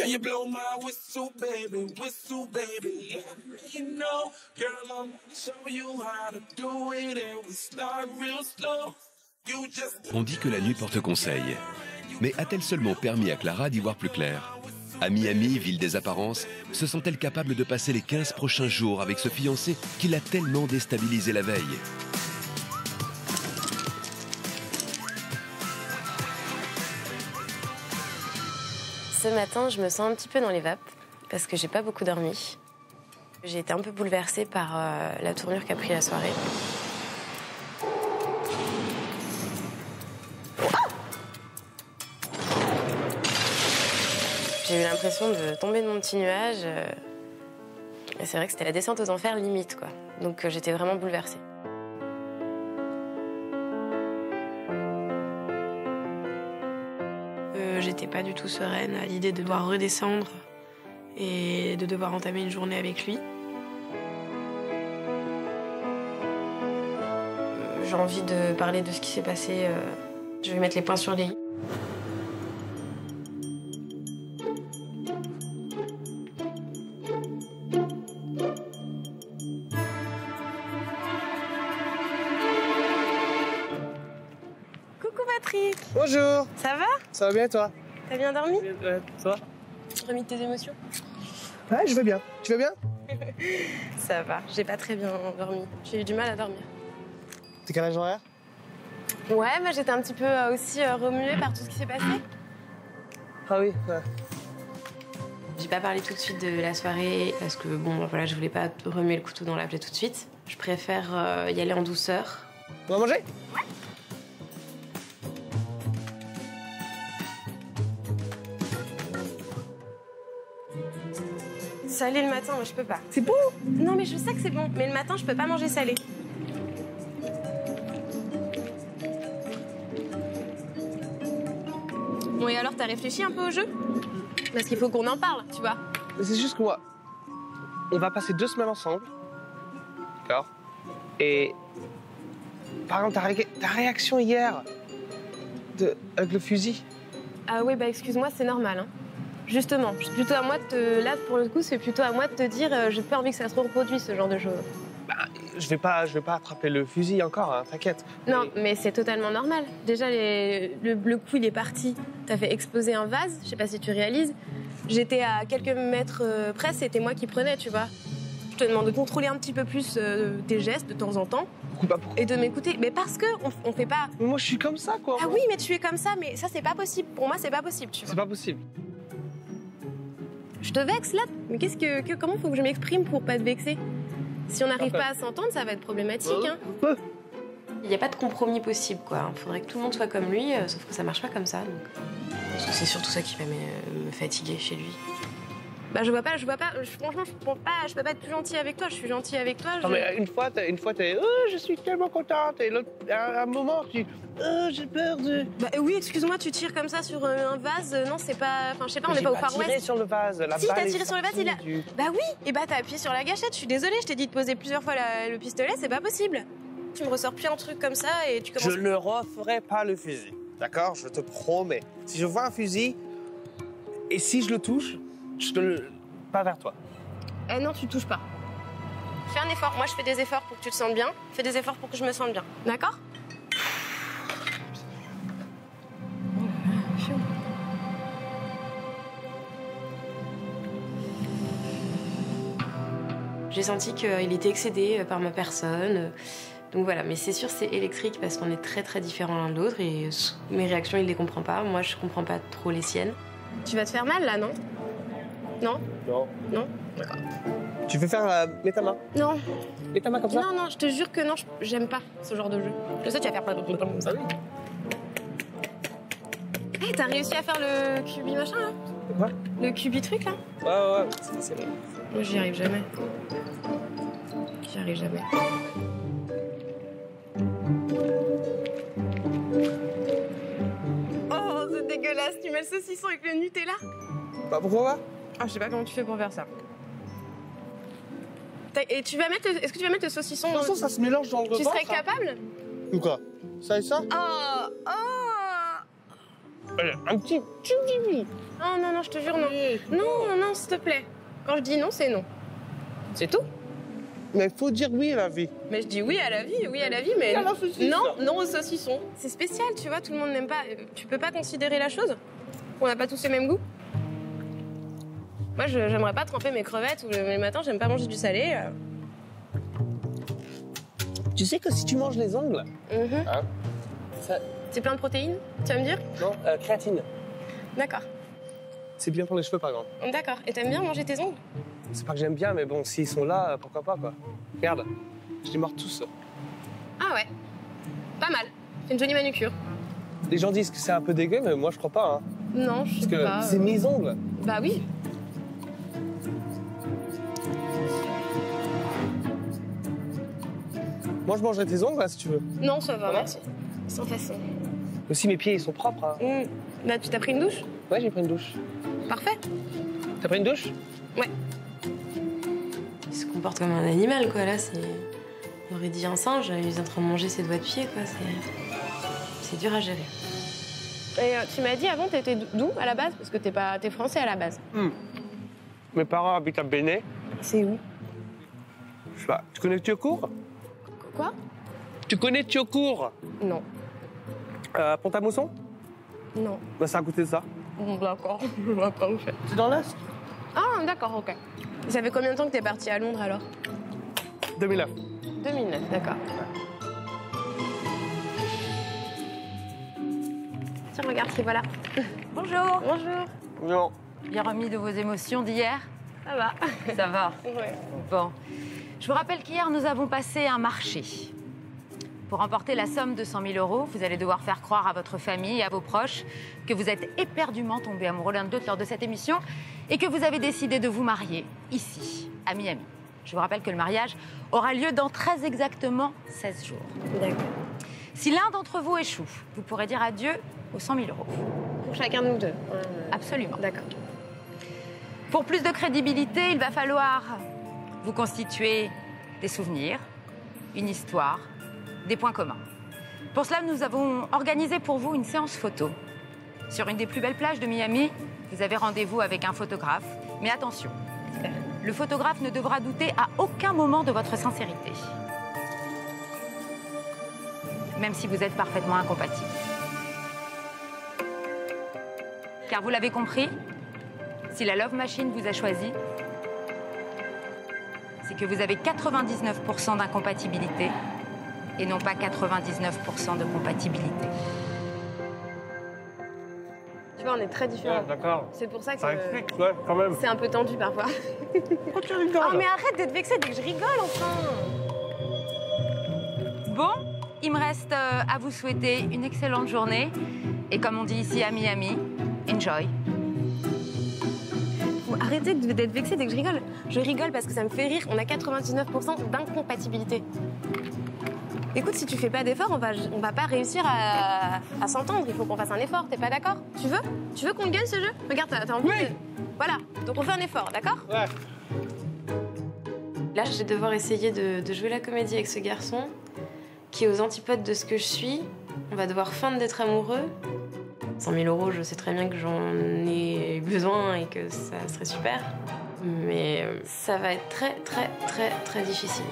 Can you blow my whistle, baby? You know, girl, I'm gonna show you how to do it, and we start real slow. You just... On dit que la nuit porte conseil. Mais a-t-elle seulement permis à Clara d'y voir plus clair? À Miami, ville des apparences, se sent-elle capable de passer les 15 prochains jours avec ce fiancé qui l'a tellement déstabilisé la veille? Ce matin, je me sens un petit peu dans les vapes parce que j'ai pas beaucoup dormi. J'ai été un peu bouleversée par la tournure qu'a pris la soirée. J'ai eu l'impression de tomber de mon petit nuage. Et c'est vrai que c'était la descente aux enfers limite, quoi. Donc j'étais vraiment bouleversée. J'étais pas du tout sereine à l'idée de devoir redescendre et de devoir entamer une journée avec lui. J'ai envie de parler de ce qui s'est passé. Je vais mettre les points sur les i. Coucou Patrick. Bonjour. Ça va? Ça va bien toi? T'as bien dormi? Toi? Remis de tes émotions? Ouais, je vais bien. Tu vas bien? Ça va, j'ai pas très bien dormi. J'ai eu du mal à dormir. T'es quel âge horaire? Ouais, mais j'étais un petit peu aussi remuée par tout ce qui s'est passé. Ah oui, ouais. J'ai pas parlé tout de suite de la soirée parce que bon, voilà, je voulais pas remuer le couteau dans la plaie tout de suite. Je préfère y aller en douceur. On va manger? Ouais. Salé le matin, moi je peux pas. C'est bon? Non mais je sais que c'est bon, mais le matin je peux pas manger salé. Bon et alors t'as réfléchi un peu au jeu? Parce qu'il faut qu'on en parle, tu vois. C'est juste que moi, on va passer 2 semaines ensemble. D'accord? Et par exemple, ta réaction hier avec le fusil. Ah oui, bah excuse-moi, c'est normal. Hein. Justement, c'est plutôt à moi de te... Là, pour le coup, c'est plutôt à moi de te dire j'ai pas envie que ça se reproduise, ce genre de choses. Bah, je vais pas attraper le fusil encore, hein, t'inquiète. Non, mais c'est totalement normal. Déjà, le coup, il est parti. T'as fait exploser un vase, je sais pas si tu réalises. J'étais à quelques mètres près, c'était moi qui prenais, tu vois. Je te demande de contrôler un petit peu plus tes gestes de temps en temps. Pourquoi? Et de m'écouter. Mais parce que on fait pas... Mais moi, je suis comme ça, quoi. Ah oui, mais tu es comme ça, mais ça, c'est pas possible. Pour moi, c'est pas possible, tu vois. C'est pas possible. Je te vexe, là? Mais comment faut que je m'exprime pour pas te vexer? Si on n'arrive pas à s'entendre, ça va être problématique, hein. Ouais. Il n'y a pas de compromis possible, quoi. Il faudrait que tout le monde soit comme lui, sauf que ça marche pas comme ça, donc... Parce que c'est surtout ça qui va me fatiguer chez lui. Bah, je vois pas, franchement, je peux pas être plus gentille avec toi, je suis gentille avec toi. Non, mais une fois, t'es je suis tellement contente. Et l'autre, à un moment, tu j'ai peur de. Bah oui, excuse-moi, tu tires comme ça sur un vase, non, c'est pas. Enfin, je sais pas, on n'est pas au Far West. J'ai tiré sur le vase, la Si, balle t'as est tiré sur le vase, il a. sortie Bah oui, et bah t'as appuyé sur la gâchette, je suis désolée, je t'ai dit de poser plusieurs fois le pistolet, c'est pas possible. Tu me ressors plus un truc comme ça et tu commences. Je ne referai pas le fusil, d'accord? Je te promets. Si je vois un fusil, et si je le touche, je te le. Pas vers toi. Eh non, tu touches pas. Fais un effort. Moi, je fais des efforts pour que tu te sentes bien. Fais des efforts pour que je me sente bien. D'accord? J'ai senti qu'il était excédé par ma personne. Donc voilà, mais c'est sûr, c'est électrique parce qu'on est très très différents l'un de l'autre et mes réactions, il les comprend pas. Moi, je comprends pas trop les siennes. Tu vas te faire mal là, non? Non? Non. Non? D'accord. Tu veux faire. Mets ta main. Non. Mets ta main comme ça. Non, non, je te jure que non, j'aime pas ce genre de jeu. Je sais, tu vas faire plein de trucs comme ça. Hé, t'as réussi à faire le cubi machin là? Quoi? Le cubi truc là? Ouais, c'est vrai. Moi, j'y arrive jamais. J'y arrive jamais. Oh, c'est dégueulasse. Tu mets le saucisson avec le Nutella? Bah pourquoi pas? Ah, je sais pas comment tu fais pour faire ça. Et tu vas mettre... Est-ce que tu vas mettre le saucisson... De toute façon, ça se mélange dans le repas. Tu serais capable? Ou quoi? Ça et ça? Oh! Oh! Un petit... Oh non, non, je te jure, non. Non, non, non, s'il te plaît. Quand je dis non, c'est non. C'est tout. Mais il faut dire oui à la vie. Mais je dis oui à la vie, mais À la saucisson. non, non au saucisson. C'est spécial, tu vois, tout le monde n'aime pas. Tu peux pas considérer la chose. On n'a pas tous le même goût. Moi, j'aimerais pas tremper mes crevettes ou le matin, j'aime pas manger du salé. Tu sais que si tu manges les ongles, hein, ça... C'est plein de protéines, tu vas me dire? Non, créatine. D'accord. C'est bien pour les cheveux, par exemple. D'accord. Et t'aimes bien manger tes ongles? C'est pas que j'aime bien, mais bon, s'ils sont là, pourquoi pas, quoi. Regarde, je les mords tous. Ah ouais. Pas mal. C'est une jolie manucure. Les gens disent que c'est un peu dégueu, mais moi, je crois pas, hein. Non, je sais Parce que pas. c'est mes ongles. Bah oui. Moi, je mangerai tes ongles, là, si tu veux. Non, ça va, merci. Sans façon. Aussi, mes pieds, ils sont propres, hein. Là, tu t'as pris une douche? Ouais, j'ai pris une douche. Parfait. T'as pris une douche? Ouais. Il se comporte comme un animal, quoi. Là, c'est... On aurait dit un singe, il est en train de manger ses doigts de pied, quoi. C'est dur à gérer. Et tu m'as dit avant, t'étais d'où à la base? Parce que t'es français à la base. Mes parents habitent à Béné. C'est où? Je sais pas. Tu connais Thiocourt? Quoi? Tu connais Thiocourt? Non. Pont-à-Mousson? Non. Bah, c'est à côté de ça. D'accord. Je vois pas où c'est. C'est dans l'Est? Ah, d'accord, ok. Ça fait combien de temps que t'es parti à Londres alors? 2009. 2009, d'accord. Tiens, regarde, c'est voilà. Bonjour. Bonjour. Non. Bien remis de vos émotions d'hier? Ça va? Ça va. Ouais. Bon. Je vous rappelle qu'hier, nous avons passé un marché. Pour remporter la somme de 100 000 €, vous allez devoir faire croire à votre famille et à vos proches que vous êtes éperdument tombés amoureux l'un de l'autre lors de cette émission et que vous avez décidé de vous marier ici, à Miami. Je vous rappelle que le mariage aura lieu dans très exactement 16 jours. D'accord. Si l'un d'entre vous échoue, vous pourrez dire adieu aux 100 000 €. Pour chacun de nous deux? Absolument. D'accord. Pour plus de crédibilité, il va falloir vous constituer des souvenirs, une histoire, des points communs. Pour cela, nous avons organisé pour vous une séance photo. Sur une des plus belles plages de Miami, vous avez rendez-vous avec un photographe. Mais attention, le photographe ne devra douter à aucun moment de votre sincérité. Même si vous êtes parfaitement incompatibles. Car vous l'avez compris, si la Love Machine vous a choisi, c'est que vous avez 99% d'incompatibilité et non pas 99% de compatibilité. Tu vois, on est très différents. D'accord. C'est pour ça que Ça explique, ouais, quand même. c'est un peu tendu parfois. Pourquoi tu rigoles? Oh, mais arrête d'être vexée dès que je rigole, enfin. Bon, il me reste à vous souhaiter une excellente journée. Et comme on dit ici à Miami, enjoy. Bon, arrêtez d'être vexée dès que je rigole. Je rigole parce que ça me fait rire. On a 99% d'incompatibilité. Écoute, si tu fais pas d'effort, on va pas réussir à s'entendre. Il faut qu'on fasse un effort. T'es pas d'accord? Tu veux qu'on le gagne ce jeu? Regarde, t'as envie de... Voilà. Donc on fait un effort, d'accord? Ouais. Là, je vais devoir essayer de jouer la comédie avec ce garçon qui est aux antipodes de ce que je suis. On va devoir feindre d'être amoureux. 100 000 €, je sais très bien que j'en ai besoin et que ça serait super. Mais ça va être très, très, très, très difficile.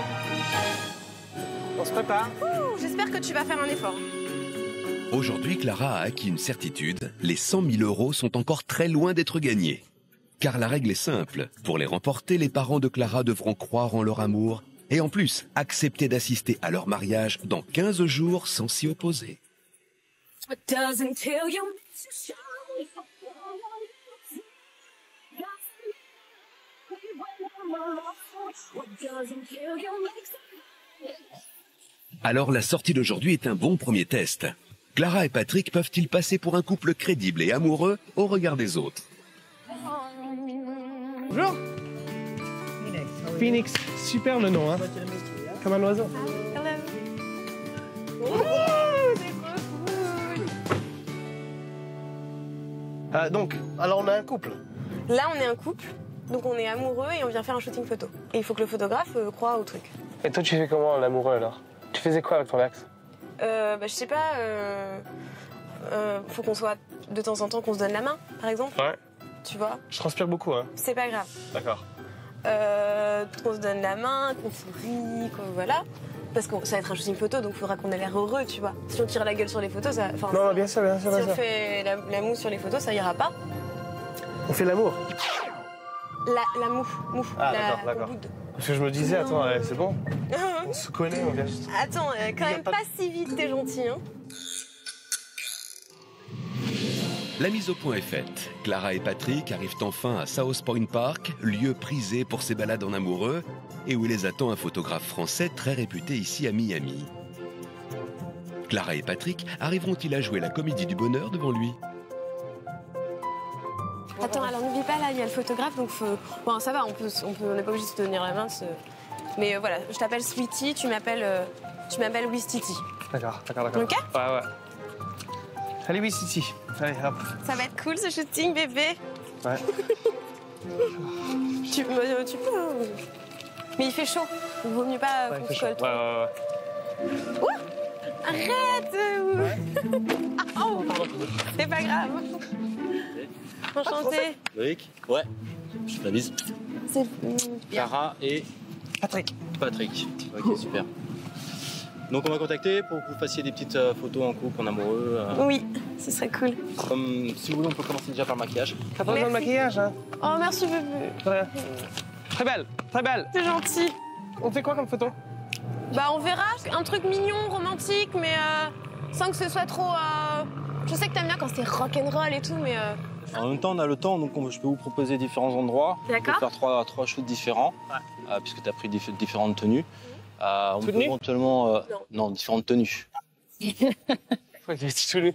On se prépare. Ouh, j'espère que tu vas faire un effort. Aujourd'hui, Clara a acquis une certitude, les 100 000 € sont encore très loin d'être gagnés. Car la règle est simple, pour les remporter, les parents de Clara devront croire en leur amour et en plus accepter d'assister à leur mariage dans 15 jours sans s'y opposer. Alors la sortie d'aujourd'hui est un bon premier test. Clara et Patrick peuvent-ils passer pour un couple crédible et amoureux au regard des autres? Bonjour. Phoenix, super le nom, hein. Comme un oiseau. Donc, alors on a un couple. Là, on est un couple, donc on est amoureux et on vient faire un shooting photo. Et il faut que le photographe croie au truc. Et toi, tu fais comment, l'amoureux, alors? Tu faisais quoi avec ton ex? Je sais pas, faut qu'on soit de temps en temps qu'on se donne la main, par exemple. Ouais. Tu vois? Je transpire beaucoup, hein. C'est pas grave. D'accord. Qu'on se donne la main, qu'on sourit, qu'on voilà. Parce que ça va être un shooting photo, donc il faudra qu'on ait l'air heureux, tu vois. Si on tire la gueule sur les photos, ça... Enfin, Non, bien sûr, bien sûr, si bien on sûr. fait la moue sur les photos, ça ira pas. On fait l'amour. La moue. Ah, la d'accord. boude. Parce que je me disais, Non. attends, c'est bon. On se connaît, on vient juste. Attends, quand même pas si vite, t'es gentil, hein. La mise au point est faite. Clara et Patrick arrivent enfin à South Point Park, lieu prisé pour ses balades en amoureux, et où les attend un photographe français très réputé ici à Miami. Clara et Patrick arriveront-ils à jouer la comédie du bonheur devant lui? Attends, alors n'oublie pas, là, il y a le photographe, donc faut... Bon, ça va, on n'est pas obligé de se tenir la main. Mais voilà, je t'appelle Sweetie, tu m'appelles Wistiti. D'accord. Ok? Ouais. Allez, oui, Titi. Allez, hop. Ça va être cool, ce shooting, bébé. Ouais. tu peux, hein. Mais il fait chaud, il vaut mieux pas qu'on se colle trop. Ouais. Arrête Oh, c'est pas grave. Enchantée. Loïc? Ouais. Je te la bise. C'est Clara et Patrick. Patrick. Ok, super. Donc on va contacter pour que vous fassiez des petites photos en couple, en amoureux. Oui, ce serait cool. Comme, si vous voulez, on peut commencer déjà par le maquillage. T'as pas besoin de Merci. maquillage, hein? Oh, merci, bébé. Ouais. Très belle. C'est gentil. On fait quoi comme photo? Bah, on verra. Un truc mignon, romantique, mais sans que ce soit trop... Je sais que t'aimes bien quand c'est rock'n'roll et tout, mais... En même temps, on a le temps, donc je peux vous proposer différents endroits. D'accord. On peut faire trois shoots différents, puisque tu as pris différentes tenues. On peut Tenues éventuellement... non, différentes tenues. Ouais, il est tout nu.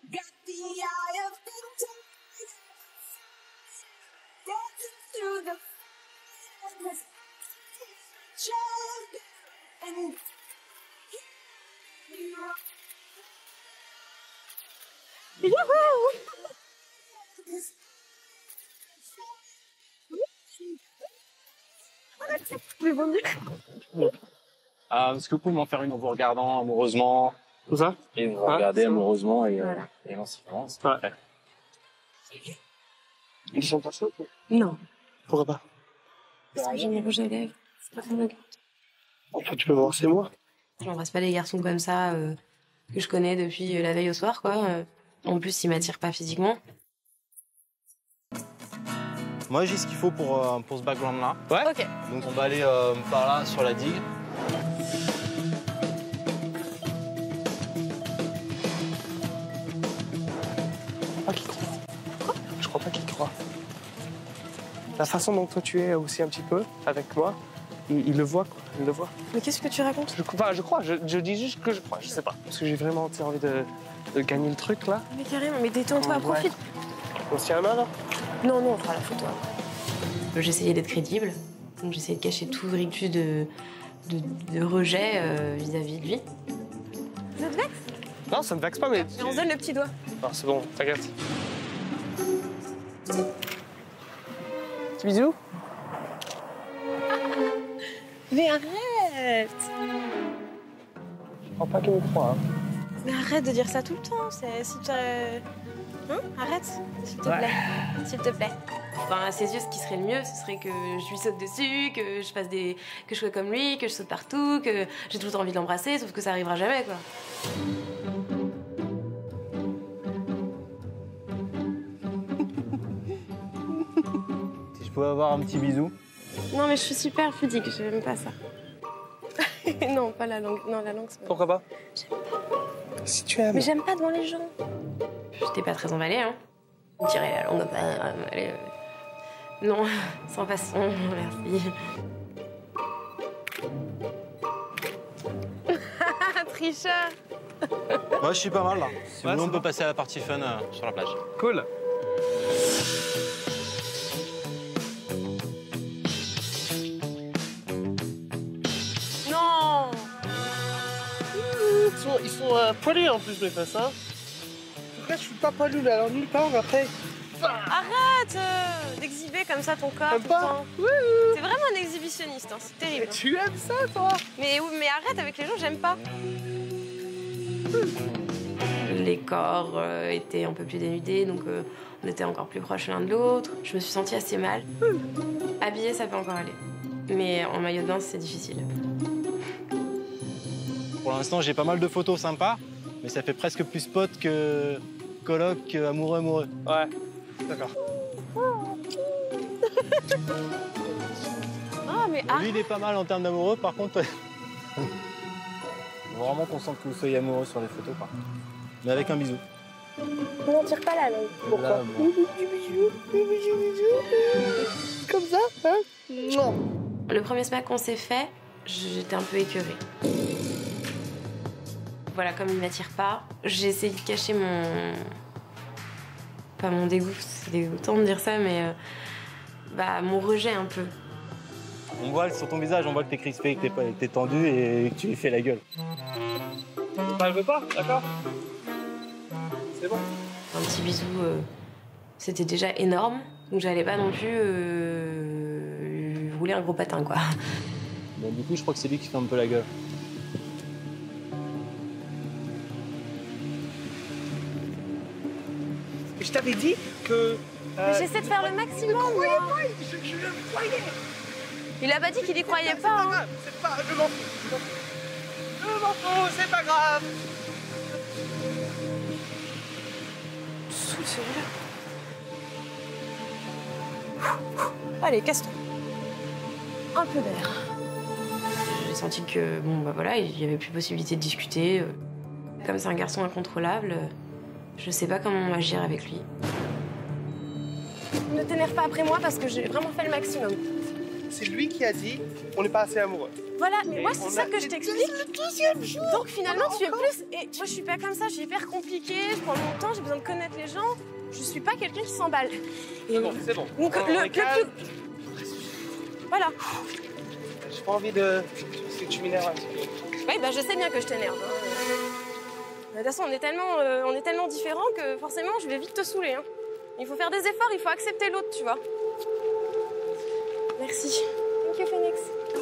Est-ce que vous pouvez m'en faire une en vous regardant amoureusement? Tout ça? Et vous regardez amoureusement et en silence. Ouais. Ils sont pas chauds? Non. Pourquoi pas? Parce que j'ai mis rouge à lèvres. C'est pas très Enfin, tu peux voir, c'est moi. Je n'embrasse pas les garçons comme ça que je connais depuis la veille au soir, quoi. En plus, ils m'attirent pas physiquement. Moi, j'ai ce qu'il faut pour ce background-là. Ouais? Ok. Donc on va aller par là, sur la digue. Pas qu'il croit. Quoi? Je crois pas qu'il croit. La façon dont toi tu es aussi un petit peu avec moi, il le voit, quoi. Il le voit. Mais qu'est-ce que tu racontes? Je crois. Je dis juste que je crois. Je sais pas. Parce que j'ai vraiment envie de gagner le truc là. Mais carrément, mais détends-toi, Ouais. profite. On se tient la main là? Non, on fera la photo. J'essayais d'être crédible, donc j'essayais de cacher tout rictus de rejet vis-à-vis de lui. Ça te vexe? Non, ça me vexe pas, mais. Mais on se donne le petit doigt. Non, c'est bon, t'inquiète. Petit bisou? Mais arrête! Je crois pas qu'il me croit. Hein. Mais arrête de dire ça tout le temps. Si tu... Hein? Arrête, s'il te plaît. S'il te plaît. Enfin, à ses yeux, ce qui serait le mieux, ce serait que je lui saute dessus, que je sois comme lui, que je saute partout, que j'ai tout le temps envie de l'embrasser, sauf que ça arrivera jamais, quoi. Si je pouvais avoir un petit bisou. Non, mais je suis super pudique, j'aime pas ça. Non, pas la langue. Non, la langue, c'est pas... Pourquoi pas? Si tu aimes. Mais j'aime pas devant les gens. J'étais pas très emballée, hein. On tirait la langue, allez, non, sans façon, merci. Tricheur. Moi, je suis pas mal là. Si vous Ouais, voulez, on c'est peut bon. passer à la partie fun sur la plage. Cool. Non. Ils sont poilus en plus, mes fesses, hein. Pourquoi je suis pas poilu là? Alors nulle part après. Arrête d'exhiber comme ça ton corps T'aimes tout le pas? temps. T'es vraiment un exhibitionniste, hein. C'est terrible. Tu aimes ça, toi? Mais arrête avec les gens, j'aime pas. les corps étaient un peu plus dénudés, donc on était encore plus proches l'un de l'autre. Je me suis sentie assez mal. Habillée, ça peut encore aller. Mais en maillot de bain, c'est difficile. Pour l'instant, j'ai pas mal de photos sympas, mais ça fait presque plus pote que coloc, amoureux. Ouais, d'accord. Ah, mais Lui, il est pas mal en termes d'amoureux, par contre... Faut vraiment qu'on sente que vous soyez amoureux sur les photos, par contre. Mais avec un bisou. non, tire pas la langue. Pourquoi? Là, bon. Comme ça, hein? Non. Le premier smack qu'on s'est fait, j'étais un peu écœurée. Voilà, comme il m'attire pas, j'ai essayé de cacher mon... Pas mon dégoût, c'est dégoûtant de dire ça, mais... mon rejet un peu. On voit sur ton visage, on voit que t'es crispé, que t'es tendu et que tu lui fais la gueule. Bah, elle veut pas, d'accord? C'est bon. Un petit bisou, c'était déjà énorme, donc j'allais pas non plus lui rouler un gros patin, quoi. Bon, du coup, je crois que c'est lui qui fait un peu la gueule. Je t'avais dit que... Mais j'essaie de faire le maximum, moi. Je le croyais. Il a pas dit qu'il y croyait C'est pas, pas hein. grave, c'est pas... Je m'en fous. Je m'en fous, c'est pas grave. Saoule, celui-là. Allez, casse-toi. Un peu d'air. J'ai senti que, voilà, il y avait plus possibilité de discuter. Comme c'est un garçon incontrôlable, je sais pas comment agir avec lui. Ne t'énerve pas après moi parce que j'ai vraiment fait le maximum. C'est lui qui a dit on n'est pas assez amoureux. Voilà, mais moi, Et c'est on ça a que je fait t'explique. le deuxième jour. Donc finalement, tu es Encore plus. Et moi, je suis pas comme ça, je suis hyper compliquée, je prends mon temps, j'ai besoin de connaître les gens. Je suis pas quelqu'un qui s'emballe. Et C'est bon. donc, On le est calme. plus. Voilà. J'ai pas envie de... Parce que tu m'énerves un petit peu. Oui, je sais bien que je t'énerve. Hein. De toute façon, on est tellement différents que forcément, je vais vite te saouler. Hein. Il faut faire des efforts, il faut accepter l'autre, tu vois. Merci. Thank you, Phoenix.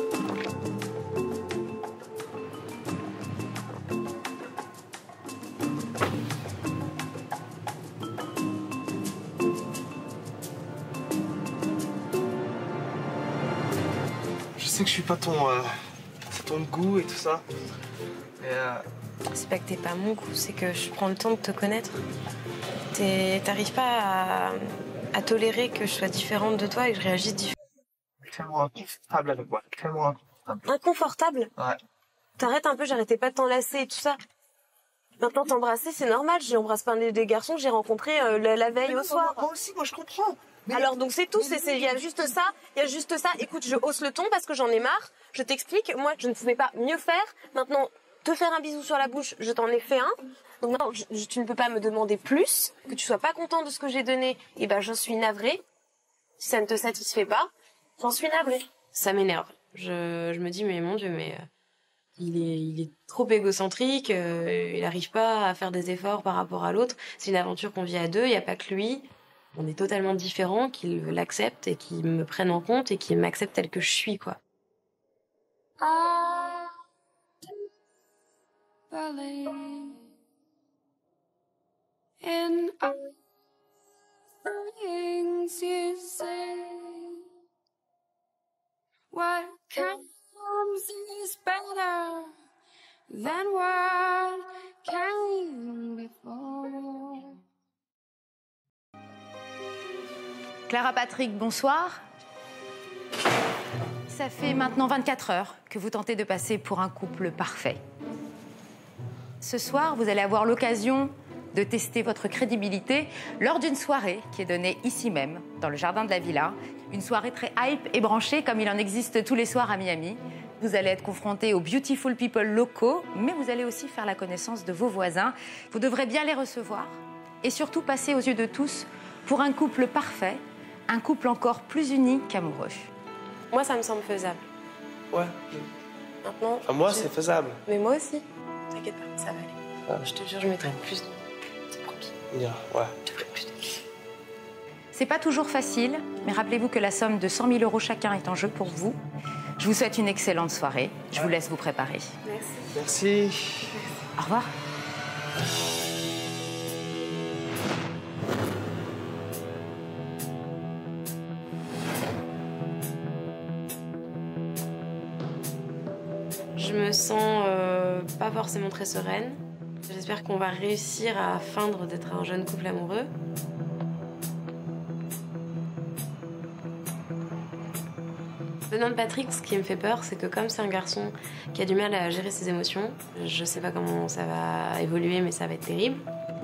Je sais que je suis pas ton goût et tout ça. Mais C'est pas que t'es pas mon goût, c'est que je prends le temps de te connaître. T'arrives pas à tolérer que je sois différente de toi et que je réagisse différemment. tellement inconfortable avec moi. Tellement inconfortable. Inconfortable? Ouais. T'arrêtes un peu, j'arrêtais pas de t'enlacer et tout ça. Maintenant, t'embrasser, c'est normal. J'embrasse pas des garçons que j'ai rencontrés la veille au soir. Moi aussi, moi je comprends. Mais... Alors donc c'est tout, il y a juste ça, Écoute, je hausse le ton parce que j'en ai marre. Je t'explique, moi je ne pouvais pas mieux faire. Maintenant, te faire un bisou sur la bouche, je t'en ai fait un. Donc maintenant, tu ne peux pas me demander plus, que tu sois pas content de ce que j'ai donné. Et je suis navrée. Si ça ne te satisfait pas, j'en suis navrée. Ça m'énerve. Je me dis mais mon Dieu, mais il est trop égocentrique. Il n'arrive pas à faire des efforts par rapport à l'autre. C'est une aventure qu'on vit à deux. Il n'y a pas que lui. On est totalement différents, qu'il l'accepte et qu'il me prenne en compte et qu'il m'accepte tel que je suis, quoi. What comes is better than what came before. Clara Patrick, bonsoir. Ça fait maintenant 24 heures que vous tentez de passer pour un couple parfait. Ce soir, vous allez avoir l'occasion de tester votre crédibilité lors d'une soirée qui est donnée ici même, dans le jardin de la villa. Une soirée très hype et branchée, comme il en existe tous les soirs à Miami. Vous allez être confrontés aux beautiful people locaux, mais vous allez aussi faire la connaissance de vos voisins. Vous devrez bien les recevoir et surtout passer aux yeux de tous pour un couple parfait, un couple encore plus uni qu'amoureux. Moi, ça me semble faisable. Ouais. Maintenant. Moi, c'est faisable. Mais moi aussi. T'inquiète pas, ça va aller. Ouais. Je te jure, je mettrai plus de... C'est promis. Ouais. Je te ferai plus de... C'est pas toujours facile, mais rappelez-vous que la somme de 100 000 € chacun est en jeu pour vous. Je vous souhaite une excellente soirée. Je vous laisse vous préparer. Merci. Merci. Au revoir. je me sens pas forcément très sereine. J'espère qu'on va réussir à feindre d'être un jeune couple amoureux. Venant de Patrick, ce qui me fait peur, c'est que comme c'est un garçon qui a du mal à gérer ses émotions, je sais pas comment ça va évoluer, mais ça va être terrible.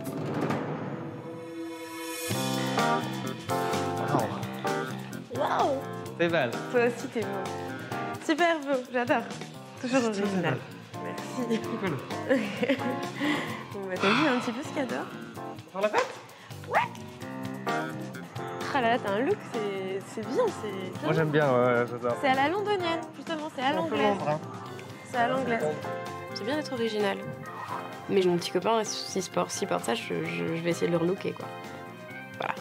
Waouh! T'es belle. Toi aussi, t'es beau. Super beau, j'adore. Toujours original. Merci. Cool. Bon, bah, t'as vu un petit peu ce qu'il adore? Pour la fête? Ah là là, t'as un look, c'est bien, c'est... Moi j'aime bien, ouais, j'adore. C'est à la londonienne, justement, c'est à l'anglaise. Hein. C'est à l'anglaise. C'est bien d'être original. Mais mon petit copain, s'il porte ça, je vais essayer de le relooker, quoi. Voilà.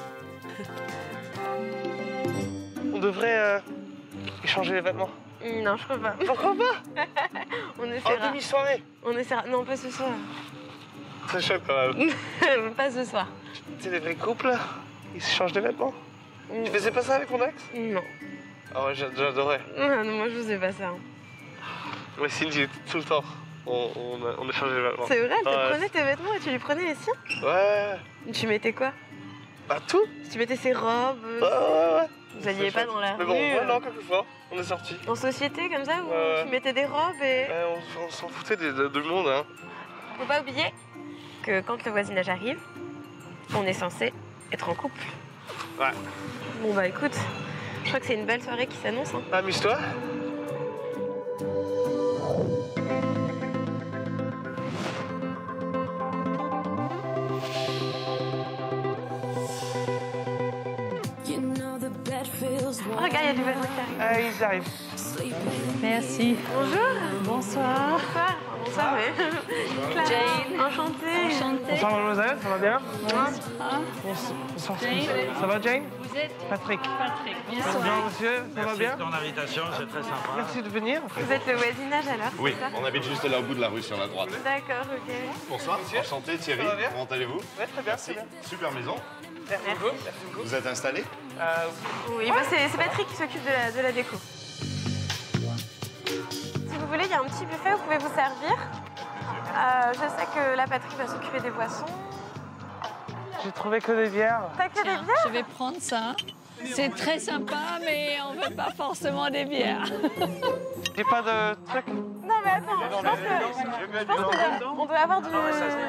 On devrait échanger les vêtements. Non, je crois pas. Pourquoi pas? On essaiera. En demi-soirée. On essaiera. Non, pas ce soir. C'est chaud quand même. Pas ce soir. Tu sais, les vrais couples, ils s'échangent des vêtements. Tu faisais pas ça avec mon ex? Non. Ah ouais, j'adorais. Ah non, moi je faisais pas ça. Mais Cindy, tout le temps, on échangeait les vêtements. C'est vrai, elle te Ouais. prenait tes vêtements et tu lui prenais les siens? Ouais. Tu mettais quoi? Bah tout. Tu mettais ses robes? Ouais. Vous alliez pas dans la Mais rue? bon, ouais, non, quelquefois, on est sortis. En société comme ça où Ouais. tu mettais des robes et... On s'en foutait de monde, hein. Faut pas oublier que quand le voisinage arrive, on est censé être en couple. Ouais. Bon bah écoute, je crois que c'est une belle soirée qui s'annonce. Hein. Amuse-toi. Oh, regarde, il y a du voisin qui arrive. Ils arrivent. Merci. Bonjour. Bonsoir. Bonsoir, oui. Jane. Enchantée. Bonsoir mademoiselle, ça va bien? Bonsoir. Bonsoir. Jane. Ça va Jane? Vous êtes Patrick. Patrick. Bonjour Bonsoir. monsieur, ça va bien? Merci pour ton invitation, c'est très sympa. Merci de venir. Vous êtes le voisinage alors? Oui, c'est ça? on habite juste là au bout de la rue sur la droite. D'accord, ok. Bonsoir, enchanté Thierry, Ça va bien? comment allez-vous? Ouais, très bien. Merci, super maison. Merci beaucoup. Vous êtes installé? Oui, bah c'est Patrick qui s'occupe de la déco. Si vous voulez, il y a un petit buffet, vous pouvez vous servir. Je sais que la Patrick va s'occuper des boissons. J'ai trouvé que des bières. T'as que des Tiens, bières? je vais prendre ça. C'est très sympa, mais on veut pas forcément des bières. J'ai pas de truc. Non mais attends, je pense qu'on doit avoir du...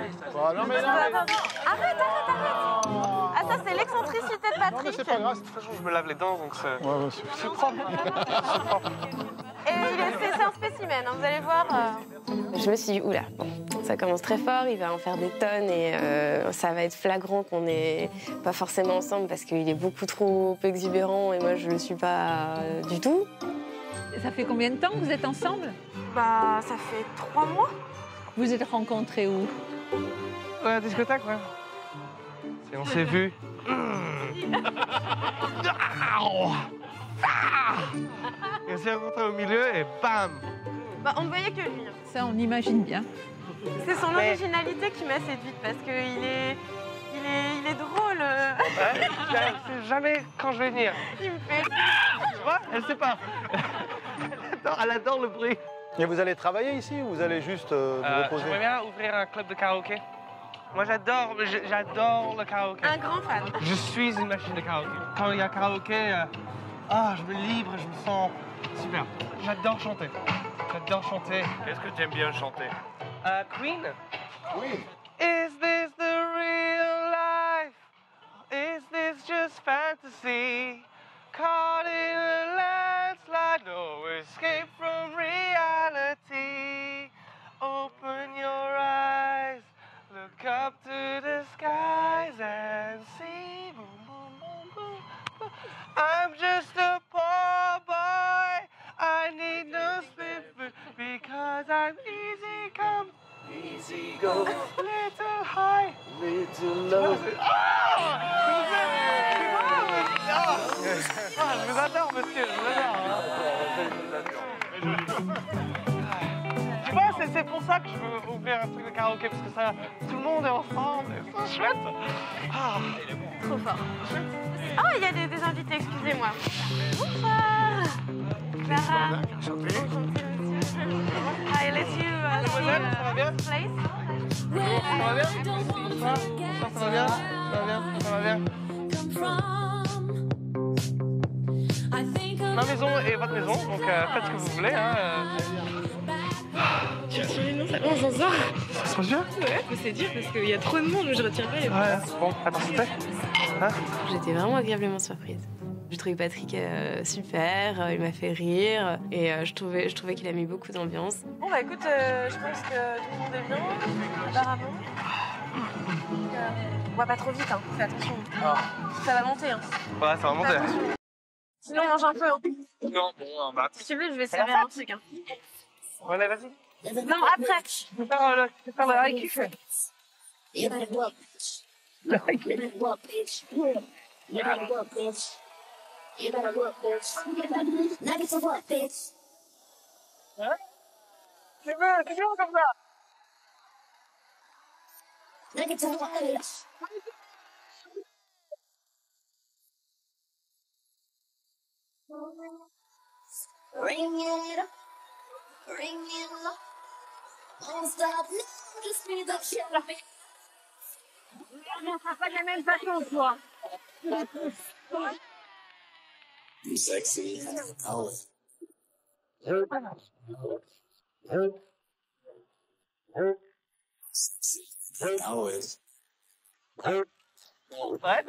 Arrête. Ah ça c'est l'excentricité de Patrick. De toute façon, je me lave les dents, donc c'est propre. Et c'est un spécimen, hein, vous allez voir. Je me suis dit, oula, bon, ça commence très fort, il va en faire des tonnes et ça va être flagrant qu'on n'est pas forcément ensemble parce qu'il est beaucoup trop exubérant et moi je le suis pas du tout. Ça fait combien de temps que vous êtes ensemble? Bah ça fait 3 mois. Vous êtes rencontrés où? Ouais, la discothèque, ouais. Et on s'est vus. Et on s'est rencontrés au milieu et bam! Bah on ne voyait que lui. Hein. Ça, on imagine bien. C'est son originalité qui m'a séduite parce qu'il est drôle. Ouais, c'est jamais quand je vais venir. Il me fait... Tu vois, elle sait pas. Elle adore le bruit. Et vous allez travailler ici ou vous allez juste vous reposer? J'aimerais bien ouvrir un club de karaoké. Moi j'adore le karaoké. Un grand fan. Je suis une machine de karaoké. Quand il y a karaoké, je me livre, je me sens super. J'adore chanter. Qu'est-ce que tu aimes bien chanter? Queen? Oui. Is this the real life? Is this just fantasy? Caught in a landslide, no escape from reality. Open your eyes, look up to the skies and see. Boom, boom, boom, boom, boom. I'm just a poor boy. I need no slipper because I'm easy come, easy go. Little high, little low. Je vous adore, monsieur, je vous adore. Tu vois, c'est pour ça que je veux ouvrir un truc de karaoké, parce que ça, tout le monde est ensemble, et c'est chouette. Trop fort. Oh, il y a des invités, excusez-moi. Bonsoir. Clara. Enchantée, monsieur. Hi, let you Mademoiselle, ça va bien? place. Ça va bien? Ça va bien? Ça va bien? Ça va bien? Ma maison est votre maison, donc faites ce que vous voulez. Hein. Tu retires les noms, ça va, on s'en sort. Ça se passe bien? Ouais, mais c'est dur parce qu'il y a trop de monde, je retire pas les Ouais, bon, attends, s'il te plaît. Hein? J'étais vraiment agréablement surprise. J'ai trouvé Patrick super, il m'a fait rire et je trouvais qu'il a mis beaucoup d'ambiance. Bon bah écoute, je pense que tout le monde est bien, apparemment. On va pas trop vite, hein. Fais attention. Ah. Ça va monter, hein. Ouais, ça va monter. Sinon, on mange un peu, hein. Non, bon, bah. Si tu veux, je vais servir un truc, hein. Ouais, vas-y. Non, après. Je vais faire le high kick. Le high kick. Hein? C'est bien comme ça. Ring it up, ring it up. Don't stop now, just be the shit of it. On ne fera pas de la même façon, toi. You sexy as a poet. Sexy as a poet. Ouais.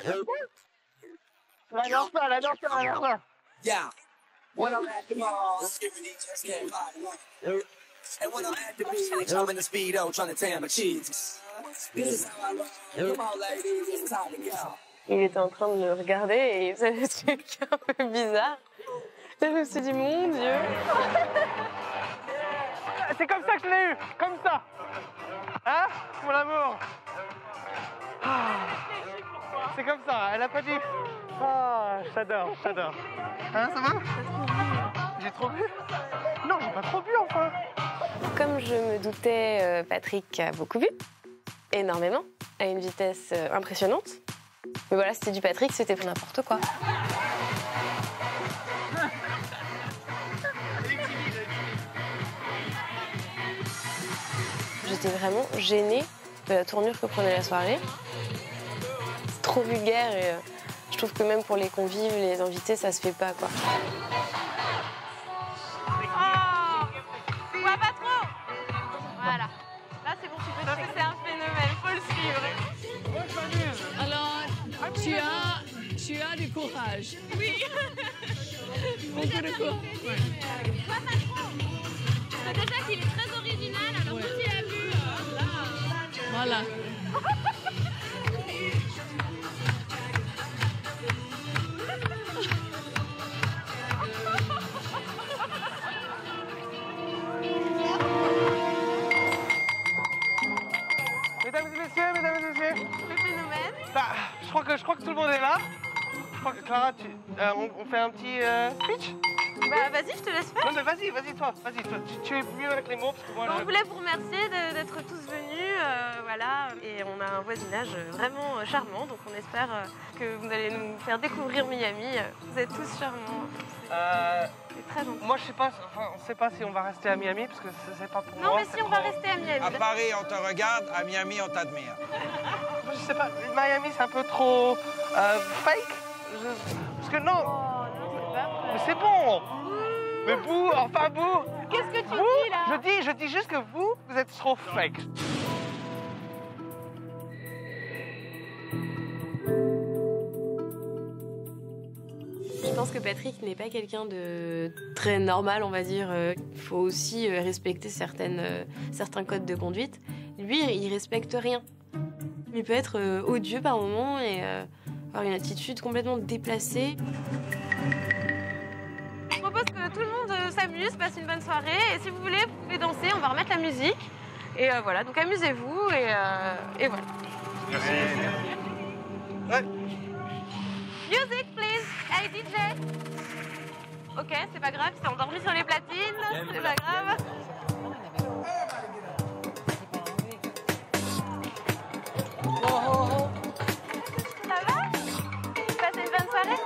La danse. Yeah. When I'm at the mall, security just can't find me. And when I'm at the beach, they come in the speedo trying to tan my cheeks. This is how I roll. Come on, ladies, it's time to go. Il était en train de me regarder et il faisait des trucs un peu bizarres. Et je me suis dit, mon Dieu. C'est comme ça que je l'ai eu, comme ça. Hein, mon amour? C'est comme ça, elle a pas dit. Ah, j'adore. Hein, ça va? J'ai trop bu? Non, j'ai pas trop bu enfin. Comme je me doutais, Patrick a beaucoup bu, énormément, à une vitesse impressionnante. Mais voilà, c'était du Patrick, c'était pour n'importe quoi. J'étais vraiment gênée de la tournure que prenait la soirée. C'est trop vulgaire et je trouve que même pour les convives, les invités, ça se fait pas, quoi. Bois pas trop. Voilà. Là, c'est bon, tu peux. C'est un phénomène, faut le suivre. Moi, je m'amuse. Alors, tu as du courage. Oui. Beaucoup de courage. Bois pas trop. Parce que déjà qu'il est très original, alors quand il a vu, là... Voilà. Mesdames et messieurs. Le phénomène. Bah, je crois que tout le monde est là. Je crois que Clara, on fait un petit speech. Bah vas-y, je te laisse faire. Non mais vas-y, toi, tu es mieux avec les mots parce que moi. On voulait vous remercier d'être tous venus, voilà, et on a un voisinage vraiment charmant, donc on espère que vous allez nous faire découvrir Miami. Vous êtes tous charmants. C'est très gentil. Moi je sais pas, on sait pas si on va rester à Miami parce que c'est pas pour moi. Non mais si on va rester à Miami. À Paris, on te regarde, à Miami, on t'admire. Je sais pas, Miami c'est un peu trop fake. Parce que non. Mais c'est bon. Mais vous, enfin vous. Qu'est-ce que tu dis là? Je dis juste que vous êtes trop fake. Je pense que Patrick n'est pas quelqu'un de très normal, on va dire. Il faut aussi respecter certains codes de conduite. Lui, il respecte rien. Il peut être odieux par moments et avoir une attitude complètement déplacée. Je propose que tout le monde s'amuse, passe une bonne soirée, et si vous voulez, vous pouvez danser, on va remettre la musique. Et voilà, donc amusez-vous, et voilà. Merci. Ouais. Music, please! Hey, DJ! Ok, c'est pas grave, c'est endormi sur les platines, c'est pas grave. Ça va? Passez une bonne soirée?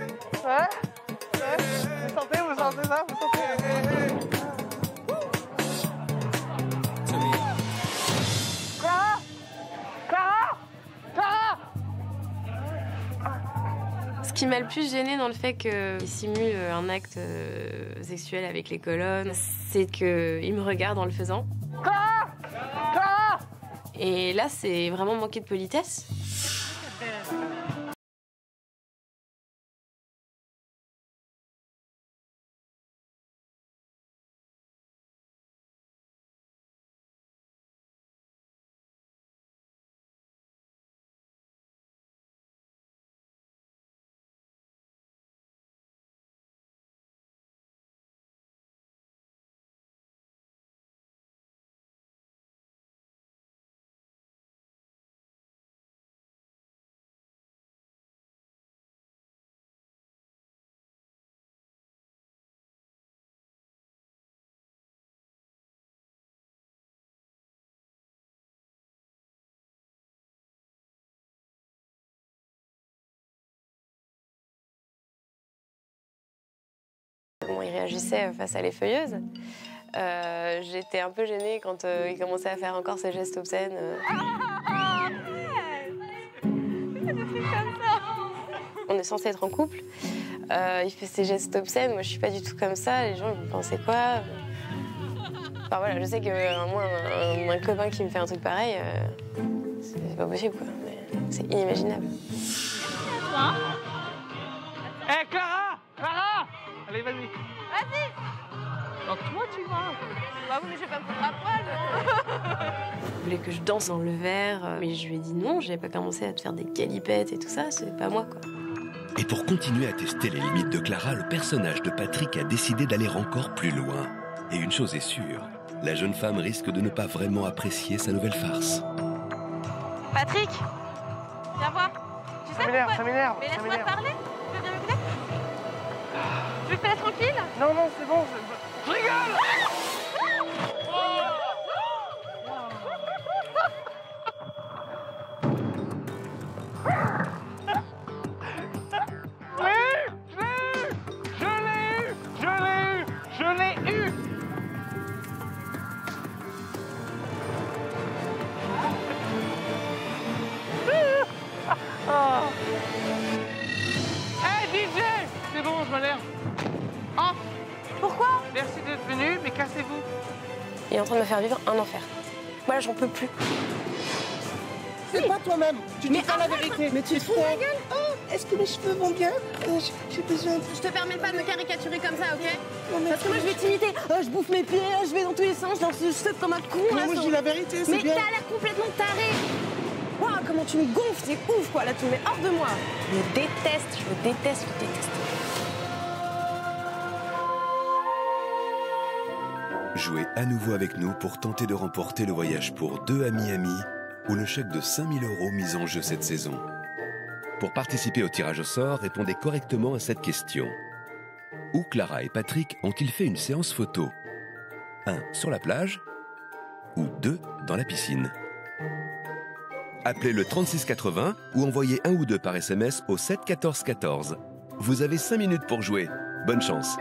Ouais. Vous sentez ça? Vous sentez? qui m'a le plus gênée dans le fait qu'il simule un acte sexuel avec les colonnes, c'est qu'il me regarde en le faisant. Clara! Clara! Et là, c'est vraiment manquer de politesse. Comment il réagissait face à les feuilleuses. J'étais un peu gênée quand il commençait à faire encore ses gestes obscènes. On est censé être en couple. Il fait ses gestes obscènes. Moi, je suis pas du tout comme ça. Les gens, ils pensaient quoi? Enfin voilà, je sais que moi, un copain qui me fait un truc pareil, c'est pas possible, quoi. C'est inimaginable. Hé, Clara! Clara! Allez, vas-y. Vas-y. Donc toi, tu vas. Bah oui, mais je vais pas me foutre à poil, non. Il voulait que je danse dans le verre, mais je lui ai dit non, j'avais pas commencé à te faire des galipettes et tout ça, c'est pas moi, quoi. Et pour continuer à tester les limites de Clara, le personnage de Patrick a décidé d'aller encore plus loin. Et une chose est sûre, la jeune femme risque de ne pas vraiment apprécier sa nouvelle farce. Patrick, viens voir. Tu sais pourquoi... Ça m'énerve. Mais laisse-moi te parler. Tu veux bien m'écouter? Tu veux que je te laisse tranquille? Non, non, c'est bon. Je rigole! Merci d'être venu, mais cassez-vous. Il est en train de me faire vivre un enfer. Voilà, j'en peux plus. C'est pas toi-même. Tu dis pas la vérité. Mais tu te fous de ma gueule? Oh, est-ce que mes cheveux vont bien? J'ai besoin de... Je te permets pas de me caricaturer comme ça, ok? Non, mais parce que moi, je vais t'imiter. Je bouffe mes pieds, je vais dans tous les sens, je danse, je saute comme un con. Mais moi, je dis la vérité, c'est mais bien. Mais t'as l'air complètement taré. Waouh, comment tu me gonfles, c'est ouf, quoi. Là, tu me mets hors de moi. Je le déteste, je le déteste, je le déteste. Jouez à nouveau avec nous pour tenter de remporter le voyage pour 2 à Miami ou le chèque de 5 000 € mis en jeu cette saison. Pour participer au tirage au sort, répondez correctement à cette question. Où Clara et Patrick ont-ils fait une séance photo? 1 sur la plage ou 2 dans la piscine? Appelez le 3680 ou envoyez 1 ou 2 par SMS au 7 14 14. Vous avez 5 minutes pour jouer. Bonne chance!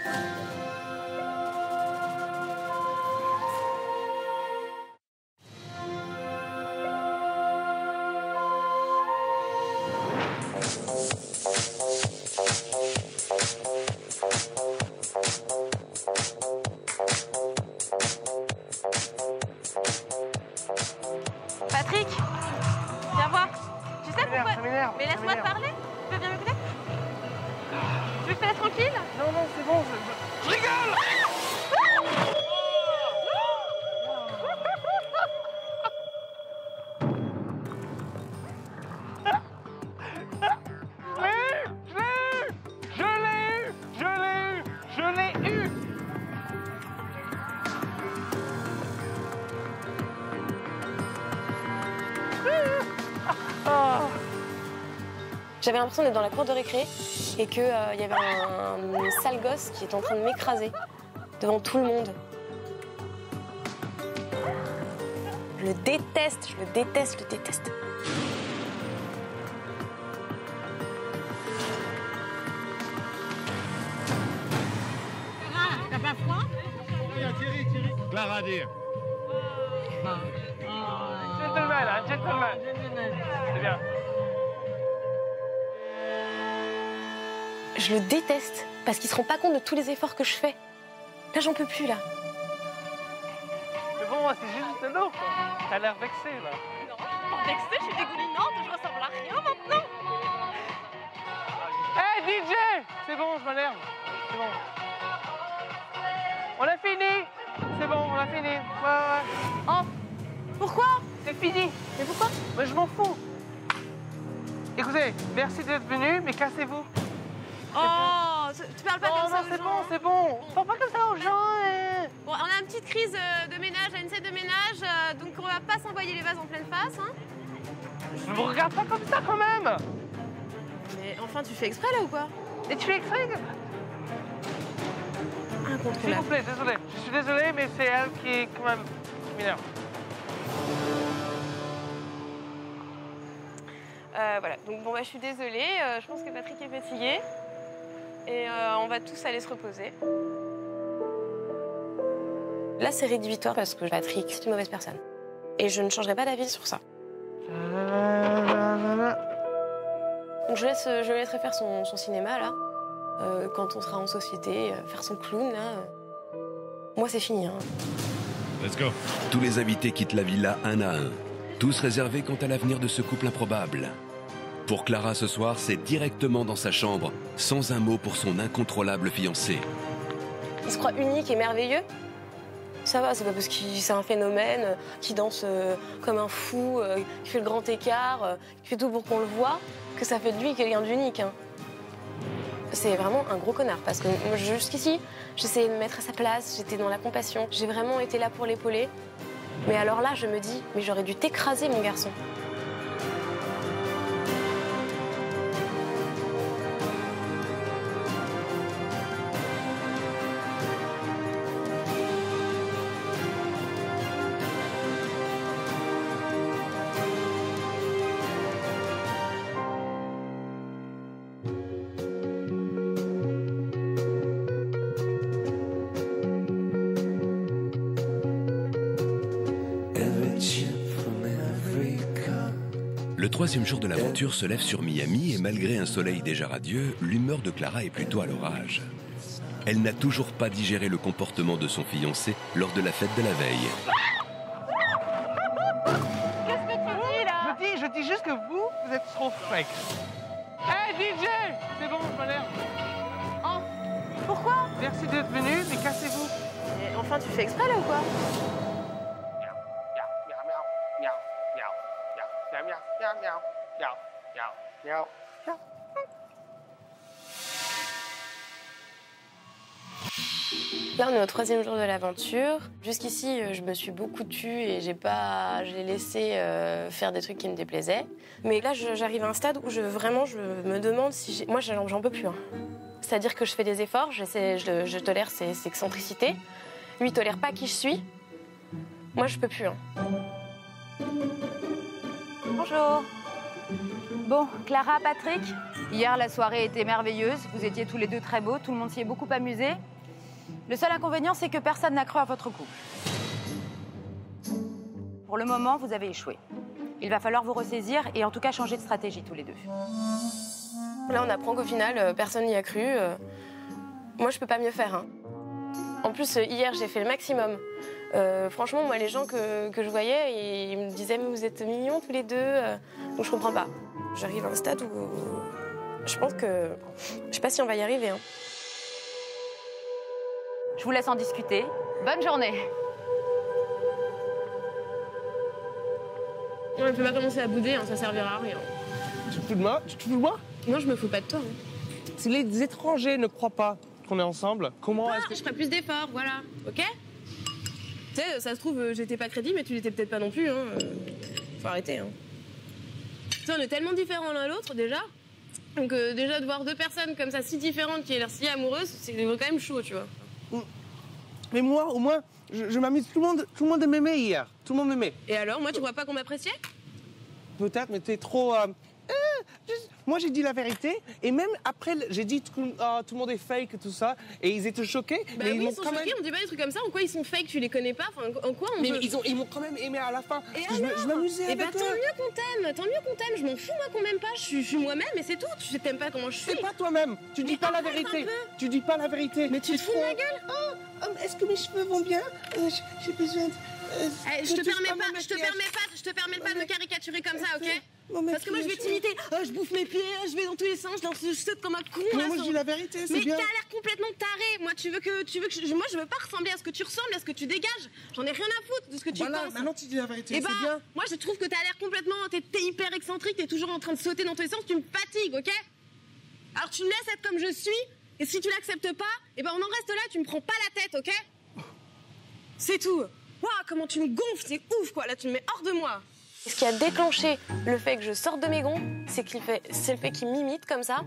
Patrick, viens voir. Tu sais pourquoi? Ça m'énerve. Mais laisse-moi te parler. Tu veux bien m'écouter? Tu veux que je te laisse tranquille? Non, non, c'est bon. Je rigole! J'avais l'impression d'être dans la cour de récré et qu'il y avait un sale gosse qui était en train de m'écraser devant tout le monde. Je le déteste, je le déteste, je le déteste. Clara, t'as pas froid? Thierry. Clara, dire. Gentleman, hein, gentleman. C'est bien. je le déteste parce qu'il se rend pas compte de tous les efforts que je fais. Là, j'en peux plus, là. Mais bon, c'est juste de l'eau, quoi. T'as l'air vexée, là. Non, je suis pas vexée, je suis dégoulinante, je ressemble à rien maintenant. Hé, DJ! C'est bon, je m'énerve. C'est bon. On a fini. C'est bon, on a fini. Ouais. Oh, pourquoi? C'est fini. Mais pourquoi? Mais je m'en fous. Écoutez, merci d'être venu, mais cassez-vous. Oh, tu parles pas comme ça aux gens. Non, c'est bon. Parle pas comme ça aux gens. Bon, on a une petite crise de ménage, à une scène de ménage, donc on va pas s'envoyer les vases en pleine face, hein. Je vous regarde pas comme ça, quand même. Mais enfin, tu fais exprès, là, ou quoi? Et tu fais exprès? S'il vous plaît, désolé. Je suis désolé, mais c'est elle qui, quand même, m'énerve. Voilà, donc bon, bah, je suis désolée, je pense que Patrick est fatigué. Et on va tous aller se reposer. Là, c'est rédhibitoire parce que Patrick, c'est une mauvaise personne. Et je ne changerai pas d'avis sur ça. Donc je le laisserai faire son cinéma, là. Quand on sera en société, faire son clown, là. Moi, c'est fini, hein. Let's go. Tous les invités quittent la villa un à un. Tous réservés quant à l'avenir de ce couple improbable. Pour Clara, ce soir, c'est directement dans sa chambre, sans un mot pour son incontrôlable fiancé. Il se croit unique et merveilleux. Ça va, c'est pas parce qu'il c'est un phénomène, qui danse comme un fou, qui fait le grand écart, qui fait tout pour qu'on le voit, que ça fait de lui quelqu'un d'unique, hein. C'est vraiment un gros connard, parce que jusqu'ici, j'essayais de me mettre à sa place, j'étais dans la compassion, j'ai vraiment été là pour l'épauler. Mais alors là, je me dis, mais j'aurais dû t'écraser, mon garçon. Le troisième jour de l'aventure se lève sur Miami et malgré un soleil déjà radieux, l'humeur de Clara est plutôt à l'orage. Elle n'a toujours pas digéré le comportement de son fiancé lors de la fête de la veille. Qu'est-ce que tu dis, là? Je dis juste que vous êtes trop fake. Hey, DJ! C'est bon, je m'énerve. Oh, pourquoi? Merci d'être venu, mais cassez-vous. Mais enfin, tu fais exprès, là, ou quoi? Là, on est au troisième jour de l'aventure. Jusqu'ici, je me suis beaucoup tue et j'ai laissé faire des trucs qui me déplaisaient. Mais là, j'arrive à un stade où je me demande si moi, j'en peux plus, hein. C'est-à-dire que je fais des efforts, je tolère ses excentricités. Lui, il tolère pas qui je suis. Moi, je peux plus, hein. Bonjour. Bon, Clara, Patrick, hier la soirée était merveilleuse, vous étiez tous les deux très beaux, tout le monde s'y est beaucoup amusé. Le seul inconvénient, c'est que personne n'a cru à votre couple. Pour le moment, vous avez échoué. Il va falloir vous ressaisir et en tout cas changer de stratégie tous les deux. Là, on apprend qu'au final, personne n'y a cru. Moi, je peux pas mieux faire, hein. En plus, hier, j'ai fait le maximum. Franchement, moi, les gens que je voyais, ils me disaient « Mais vous êtes mignons tous les deux. » Donc, je comprends pas. J'arrive à un stade où je pense que... Je sais pas si on va y arriver, hein. Je vous laisse en discuter. Bonne journée. On ne peut pas commencer à bouder, hein, ça servira à rien. Tu te fous de moi? Tu te fous de moi? Non, je me fous pas de toi, hein. Si les étrangers ne croient pas qu'on est ensemble, comment est-ce que... Je ferai plus d'efforts, voilà, ok? Tu sais, ça se trouve, j'étais pas crédible, mais tu l'étais peut-être pas non plus, hein. Faut arrêter, hein. Tu sais, on est tellement différents l'un l'autre, déjà. Donc, déjà, de voir deux personnes comme ça, si différentes, qui aient l'air si amoureuses, c'est quand même chaud, tu vois. Mais moi, au moins, je m'amuse. Tout le monde m'aimait hier. Tout le monde m'aimait. Et alors, moi, tu vois pas qu'on m'appréciait? Peut-être, mais t'es trop... moi j'ai dit la vérité. Et même après, j'ai dit tout le monde est fake et tout ça. Et ils étaient choqués. Bah mais oui, ils sont quand choqués, même... on dit pas des trucs comme ça. En quoi ils sont fake, tu les connais pas? Enfin, en quoi on Mais peut... ils m'ont quand même aimé à la fin. Et Parce que je m'amusais avec bah tant eux. mieux qu'on t'aime, je m'en fous moi qu'on m'aime pas, je suis moi-même et c'est tout, tu t'aimes pas comment je suis. C'est pas toi-même, tu dis pas la vérité. Tu dis pas la vérité. Mais tu te fous de ma gueule? Est-ce que mes cheveux vont bien? J'ai besoin de... je te permets pas de me caricaturer comme ça, ok? Parce que moi je vais t'imiter, je bouffe mes pieds, je vais dans tous les sens, je saute comme un con. Mais moi je dis la vérité, c'est bien. Mais t'as l'air complètement taré. Moi moi je veux pas ressembler à ce que tu ressembles, à ce que tu dégages. J'en ai rien à foutre de ce que tu penses. Maintenant tu dis la vérité, Et c'est bien. moi je trouve que t'as l'air complètement, t'es hyper excentrique, t'es toujours en train de sauter dans tous les sens, tu me fatigues, ok? Alors tu me laisses être comme je suis, et si tu l'acceptes pas, on en reste là, tu me prends pas la tête, ok? C'est tout. Waouh, comment tu me gonfles, c'est ouf quoi, là tu me mets hors de moi. Ce qui a déclenché le fait que je sorte de mes gonds, c'est le fait qu'il m'imite comme ça.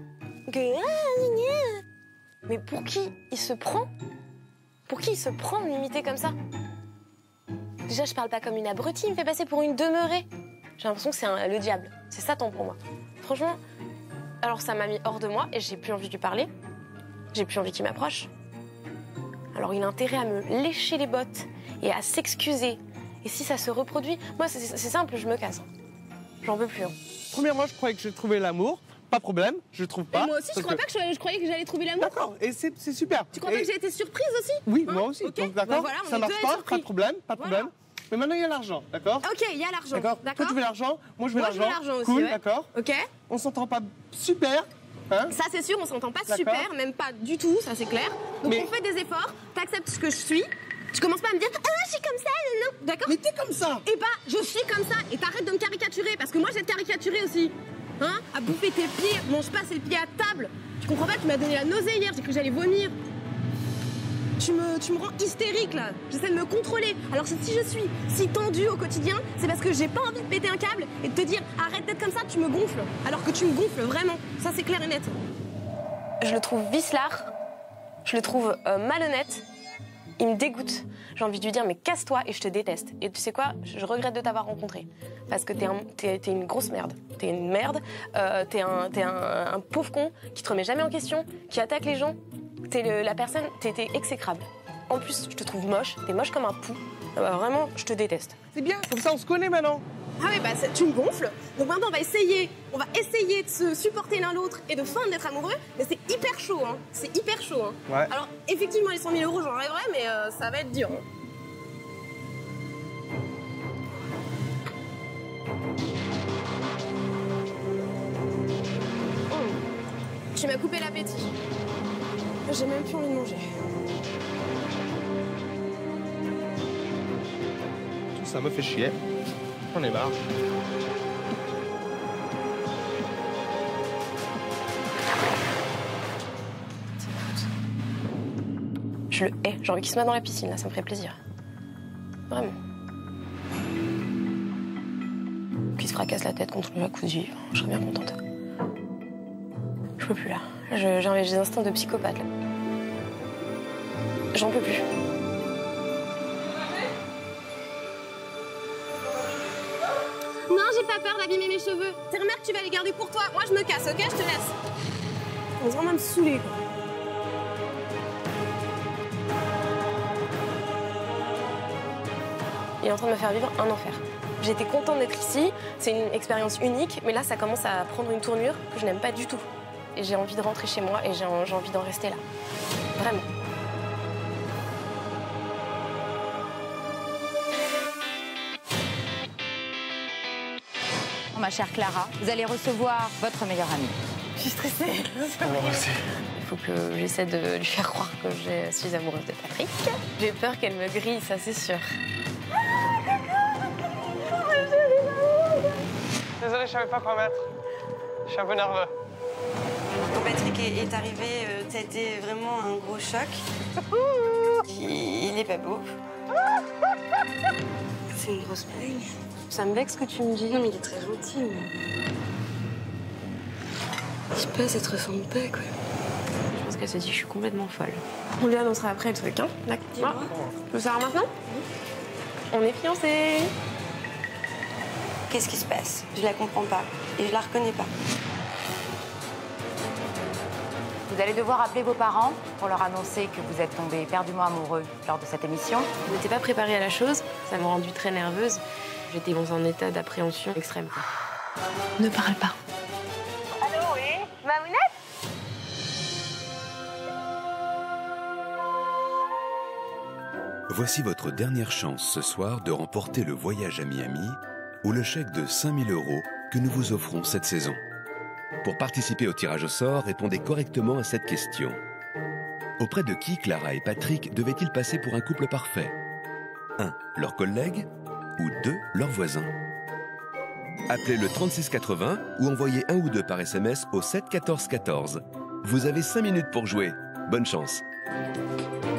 Mais pour qui il se prend? Pour qui il se prend de m'imiter comme ça? Déjà, je parle pas comme une abrutie, il me fait passer pour une demeurée. J'ai l'impression que c'est le diable. C'est Satan pour moi. Franchement, alors ça m'a mis hors de moi et j'ai plus envie de lui parler. J'ai plus envie qu'il m'approche. Alors il a intérêt à me lécher les bottes et à s'excuser. Et si ça se reproduit, moi c'est simple, je me casse. J'en peux plus. Premièrement, je croyais que j'ai trouvé l'amour. Pas de problème, je trouve pas. Et moi aussi, je croyais que j'allais trouver l'amour. D'accord, et c'est super. Tu crois pas que j'ai été surprise aussi? Oui, moi aussi. Okay. Donc d'accord, voilà, ça marche pas, pas de problème, pas de voilà. problème. Mais maintenant, il y a l'argent, d'accord? Ok, il y a l'argent. D'accord. Toi, tu veux l'argent, moi, je veux l'argent. aussi. Cool, ouais. d'accord. Ok. On s'entend pas super. Hein? Ça, c'est sûr, on s'entend pas super, même pas du tout, ça c'est clair. Donc on fait des efforts, t'acceptes ce que je suis. Tu commences pas à me dire je suis comme ça, non, d'accord? Mais t'es comme ça. Et je suis comme ça, et t'arrêtes de me caricaturer, parce que moi j'ai te caricaturer aussi. Hein? À bouffer tes pieds, mange pas ses pieds à table. Tu comprends pas, tu m'as donné la nausée hier, j'ai cru que j'allais vomir. Tu me rends hystérique là, j'essaie de me contrôler. Alors si je suis si tendue au quotidien, c'est parce que j'ai pas envie de péter un câble et de te dire arrête d'être comme ça, tu me gonfles. Alors que tu me gonfles vraiment, ça c'est clair et net. Je le trouve vicelard, je le trouve malhonnête, il me dégoûte. J'ai envie de lui dire mais casse-toi et je te déteste. Et tu sais quoi, je regrette de t'avoir rencontré. Parce que t'es une grosse merde. T'es une merde, t'es un pauvre con qui te remet jamais en question, qui attaque les gens. La personne, t'es exécrable. En plus, je te trouve moche, t'es moche comme un pou. Vraiment, je te déteste. C'est bien, comme ça on se connaît maintenant. Ah oui, tu me gonfles. Donc maintenant, on va essayer de se supporter l'un l'autre et de feindre d'être amoureux. Mais c'est hyper chaud, hein. C'est hyper chaud, hein. Ouais. Alors, effectivement, les 100 000 euros, j'en rêverais, mais ça va être dur. Hein. Tu m'as coupé l'appétit. J'ai même plus envie de manger. Tout ça me fait chier. J'en ai marre. Je le hais. J'ai envie qu'il se mette dans la piscine, là, ça me ferait plaisir. Vraiment. Qu'il se fracasse la tête contre le jacuzzi. Je serais bien contente. Je peux plus, là. J'ai des instincts de psychopathe, là. J'en peux plus. Non, j'ai pas peur d'abîmer mes cheveux. Tes remarques, tu vas les garder pour toi. Moi, je me casse, ok? Je te laisse. On va vraiment me saouler, quoi. Il est en train de me faire vivre un enfer. J'étais contente d'être ici, c'est une expérience unique, mais là, ça commence à prendre une tournure que je n'aime pas du tout. Et j'ai envie de rentrer chez moi et j'ai envie d'en rester là. Vraiment. Ma chère Clara, vous allez recevoir votre meilleure amie. Je suis stressée. Il faut que j'essaie de lui faire croire que je suis amoureuse de Patrick. J'ai peur qu'elle me grille, ça c'est sûr. Désolé, je savais pas quoi mettre. Je suis un peu nerveux. Quand Patrick est arrivé, ça a été vraiment un gros choc. Il est pas beau. C'est une grosse blague. Ça me vexe ce que tu me dis. Non, mais il est très gentil. Mais... je sais pas, ça te ressemble pas, quoi. Je pense qu'elle se dit que je suis complètement folle. On lui annoncera après le truc, hein. D'accord. Tu veux savoir maintenant? On est fiancés. Qu'est-ce qui se passe? Je la comprends pas. Et je la reconnais pas. Vous allez devoir appeler vos parents pour leur annoncer que vous êtes tombés éperdument amoureux lors de cette émission. Je n'étais pas préparée à la chose, ça m'a rendue très nerveuse. J'étais dans un état d'appréhension extrême. Ne parle pas. Allô, oui? Mamounette? Voici votre dernière chance ce soir de remporter le voyage à Miami ou le chèque de 5 000 € que nous vous offrons cette saison. Pour participer au tirage au sort, répondez correctement à cette question. Auprès de qui Clara et Patrick devaient-ils passer pour un couple parfait? 1. Leurs collègues ou 2. Leurs voisins? Appelez le 3680 ou envoyez 1 ou 2 par SMS au 7 14 14. Vous avez 5 minutes pour jouer. Bonne chance.